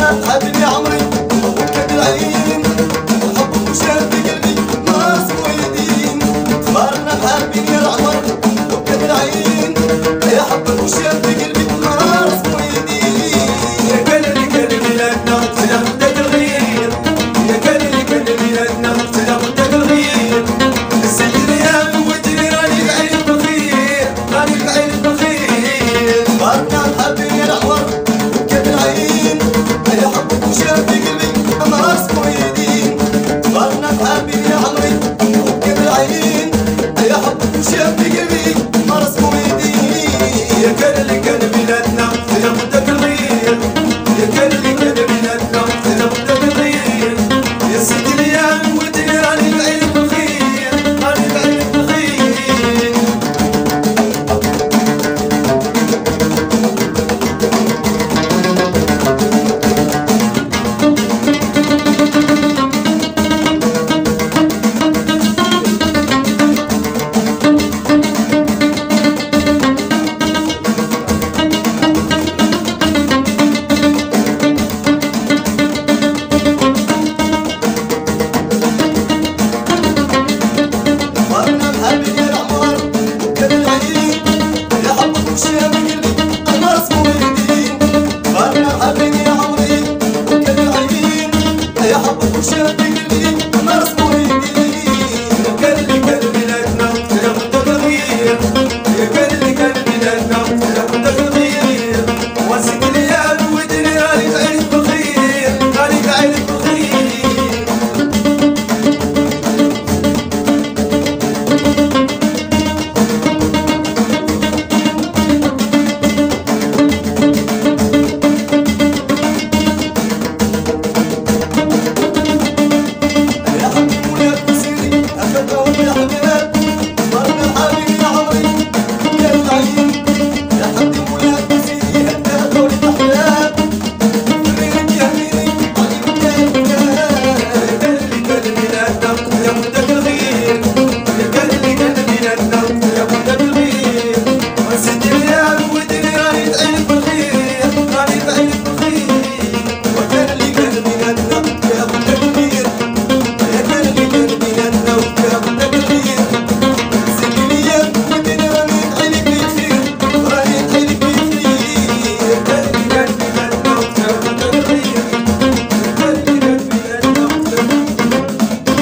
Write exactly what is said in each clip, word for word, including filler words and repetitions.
حبيبي عمري وكاد العين وحبك وشاب في قلبي ناس مويدين تبارنا حابين يا العمر وكاد العين يا حبك وشاب في قلبي ناس مويدين يا كان اللي كان بلادنا تلا بدك الغير يا كان اللي كان بلادنا تلا بدك الغير السيد يا قوتي راني بعين بخير راني بعين بخير تبارنا حابين يا العمر وكاد العين يا حبك وشاب في قلبي ناس مويدين تبارنا حابين يا عمري وكاد العين يا حبك وشاب في قلبي ناس مويدين يا كان اللي كان بلادنا تلا بدك الغير يا كان اللي كان بلادنا تلا بدك الغير يا سيدي يا قوتي راني بعين بخير راني بعين بخير تبارنا حابين يا العمر وكاد العين يا حبك وشاب في قلبي ناس مويدين تبارنا حابين يا عمري وكاد العين يا حبك وشاب في قلبي ناس مويدين يا كان اللي كان بلادنا تلا بدك الغير يا كان اللي كان بلادنا تلا بدك الغير وسيدي يا قوتي راني بعين بخير راني بعين بخير يا حبيبي ويا سيدي أخذهم يا حبيبات تبارنا حابين يا عمري وكاد العين يا حبيبي ويا سيدي أخذهم الأحلام فريق يا ميري عليك يا يا كان اللي كان بلادنا تلا بدك الغير يا كان اللي كان بلادنا تلا بدك الغير وسيدي يا قوتي راني بعين بخير راني بعين بخير وكان اللي كان بيناتنا يا ابو التكبير يا كان اللي كان بيناتنا يا ابو التكبير سيدي ليا ودينا راني عينك بخير راني عينك بخير يا كان اللي كان بلادنا تلا بدك الغير يا كان اللي كان بلادنا تلا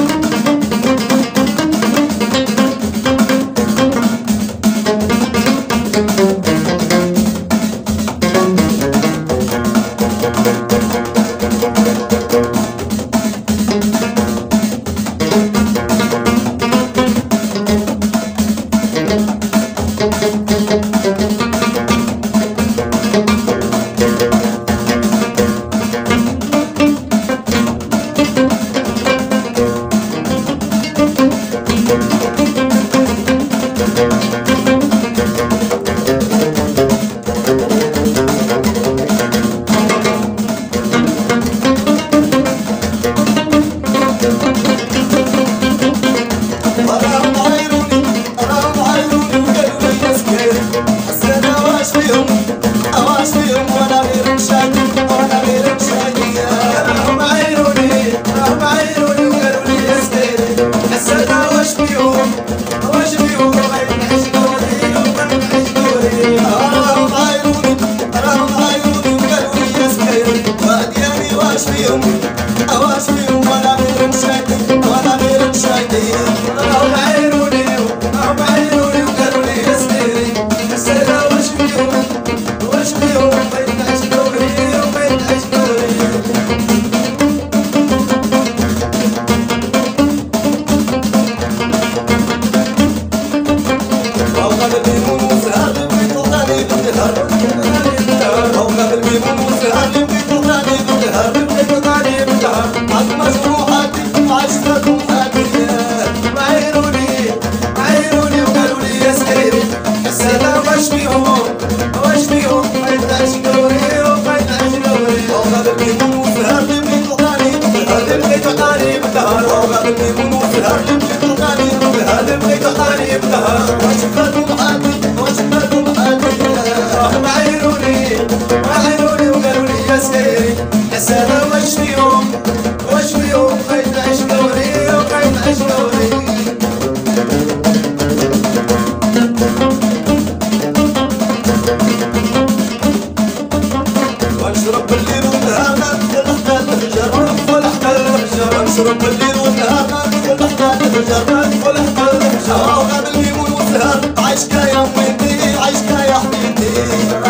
راهم عايروني راهم عايروني وقالوا لي يا سكير حسيت واش فيهم واش فيهم وانا غير مشاكل وانا غير مشاكل راهم عايروني راهم عايروني وقالوا لي يا سكير حسيت واش فيهم واش فيهم بغيت نعيش دوري وبغيت نعيش دوري راهم عايروني راهم عايروني وقالوا لي يا سكير وادياني واش فيهم واش فيهم وانا غير مشاكل وانا غير مشاكل راهم عايروني راهم عايروني وقالوا لي يا سكير حسيت واش فيهم واش فيهم بغيت نعيش دوري وبغيت نعيش دوري فوق بالميمون وسهر بغيت وطاني بالنهار فوق بالميمون وسهر بغيت وطاني بالنهار بغيت وطاني بالدهر عاد مجروحاتي وعشرة روحاتي عايروني عايروني وقالوا لي يا سكير حسيت واش فيهم واش فيهم بغيت نعيش دوري وبغيت نعيش دوري فوق بالميمون وسهر بغيت وطاني بالنهار بغيت وطاني بالدهر فوق بالميمون وسهر بغيت وطاني بالنهار بغيت وطاني بالدهر وعشرة روحاتي وعشرة روحاتي راهم عايروني عايروني وقالوا لي يا سكير حسابة واش فيهم واش فيهم بقيت نعيش دوري وبقيت نعيش دوري ونشرب الليل والنهار ندخل حتى الفجر ندخل حتى الفجر ونشرب الليل والنهار ندخل حتى الفجر ندخل حتى الفجر وغاب الميمون والسهر عايشك يا وينتي عايشك يا حبيبتي